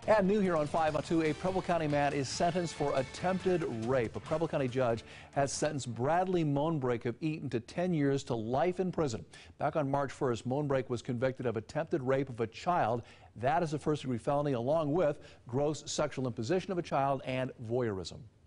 And new here on 5 on 2, a Preble County man is sentenced for attempted rape. A Preble County judge has sentenced Bradley Moenbrake of Eaton to 10 years to life in prison. Back on March 1st, Moenbrake was convicted of attempted rape of a child. That is a first-degree felony, along with gross sexual imposition of a child and voyeurism.